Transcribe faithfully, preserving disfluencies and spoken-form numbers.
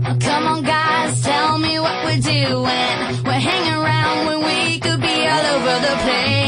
Oh, come on guys, tell me what we're doing. We're hanging around when we could be all over the place.